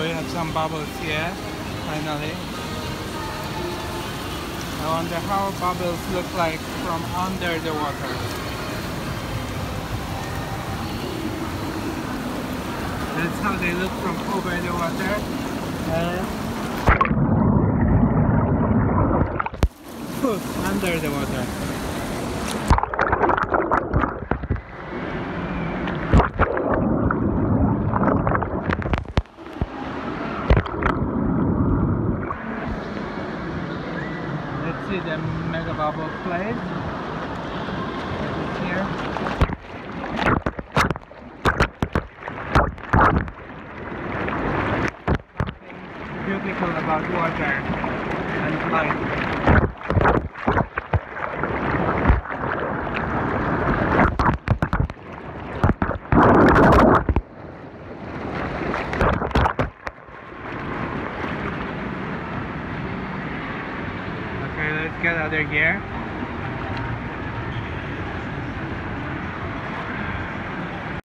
So we have some bubbles here, finally. I wonder how bubbles look like from under the water. That's how they look from over the water. Under the water. Let's see the mega bubble plate. It's here. Something beautiful about water and light. Okay, let's get other gear.